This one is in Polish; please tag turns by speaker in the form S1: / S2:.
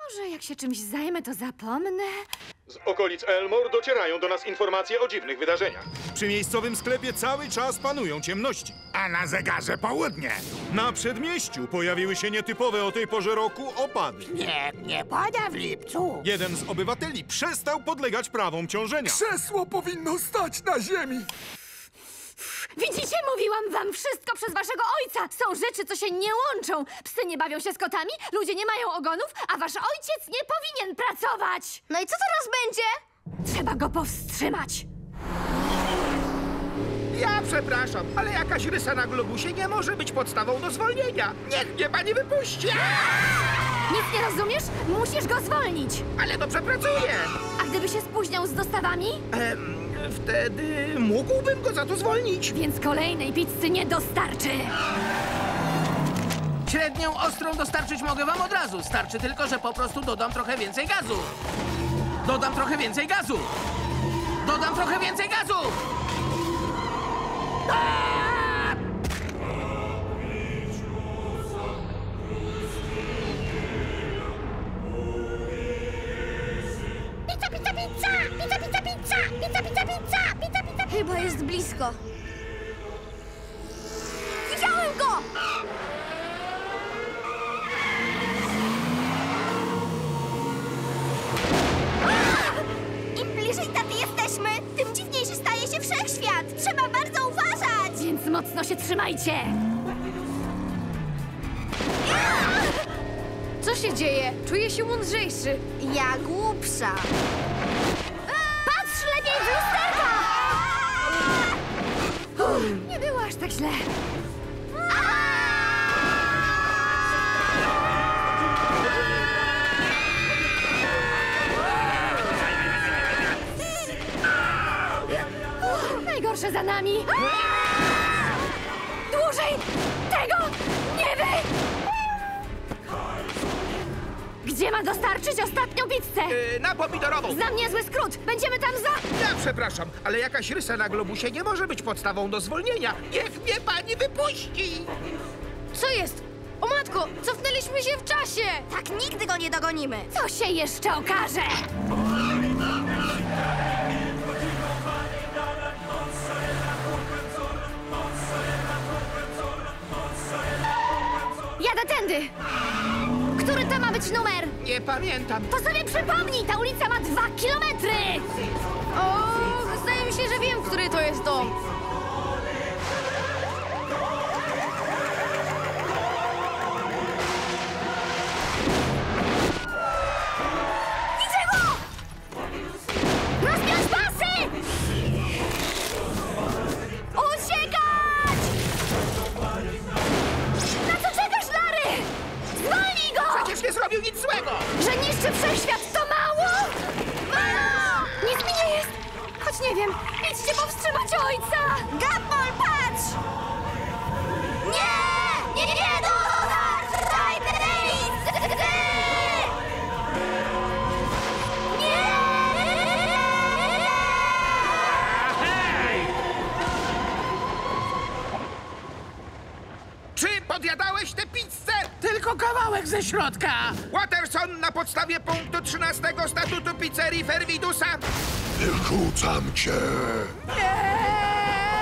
S1: Może jak się czymś zajmę, to zapomnę?
S2: Z okolic Elmore docierają do nas informacje o dziwnych wydarzeniach.
S3: Przy miejscowym sklepie cały czas panują ciemności.
S4: A na zegarze południe.
S3: Na przedmieściu pojawiły się nietypowe o tej porze roku opady.
S5: Nie pada w lipcu.
S3: Jeden z obywateli przestał podlegać prawom ciążenia.
S4: Krzesło powinno stać na ziemi.
S1: Widzicie, mówiłam wam wszystko przez waszego ojca! Są rzeczy, co się nie łączą! Psy nie bawią się z kotami, ludzie nie mają ogonów, a wasz ojciec nie powinien pracować!
S6: No i co teraz będzie?
S1: Trzeba go powstrzymać!
S5: Ja przepraszam, ale jakaś rysa na globusie nie może być podstawą do zwolnienia. Niech mnie pani wypuści!
S1: Nic nie rozumiesz? Musisz go zwolnić!
S5: Ale to przepracuję!
S1: A gdyby się spóźniał z dostawami?
S5: Wtedy mógłbym go za to zwolnić.
S1: Więc kolejnej pizzy nie dostarczy!
S7: Średnią ostrą dostarczyć mogę wam od razu. Starczy tylko, że po prostu dodam trochę więcej gazu. Dodam trochę więcej gazu. Dodam trochę więcej gazu.
S6: Pizza, pizza, pizza! Pizza, pizza, pizza! Pizza, pizza, pizza! Pizza, pizza... Chyba jest blisko. Widziałem go! Im bliżej taty jesteśmy, tym dziwniejszy staje się wszechświat. Trzeba bardzo uważać!
S1: Więc mocno się trzymajcie! Co się dzieje? Czuję się mądrzejszy.
S6: Ja głupsza.
S1: Patrz lepiej w lusterka! Nie było aż tak źle. Najgorsze za nami. Dłużej tego nie wy! Gdzie ma dostarczyć ostatnią pizzę?
S5: Na pomidorową.
S1: Znam niezły skrót. Będziemy tam za...
S5: Ja przepraszam, ale jakaś rysa na globusie nie może być podstawą do zwolnienia. Niech mnie pani wypuści!
S1: Co jest? O matko, cofnęliśmy się w czasie!
S6: Tak nigdy go nie dogonimy.
S1: Co się jeszcze okaże? Jadę tędy! Który to ma być numer?
S5: Nie pamiętam.
S1: To sobie przypomnij, ta ulica ma 2 kilometry! O, zdaje mi się, że wiem, który to jest dom. Widzę go! Rozpiąć pasy! Uciekać! Na co czekasz, Larry? Zwolnij go!
S5: Przecież nie zrobił nic złego!
S1: Że niszczy wszechświat, to mało? Mało! Nic mi nie jest! Choć nie wiem, idźcie powstrzymać ojca!
S6: Gumball, patrz! Nie! Nie, nie, nie! Daj pizzy! Nie!
S5: Czy podjadałeś tę pizzę?
S7: Tylko kawałek ze środka.
S5: Watterson, na podstawie punktu 13 statutu pizzerii Fervidusa
S4: Wyrzucam cię.
S7: Nie!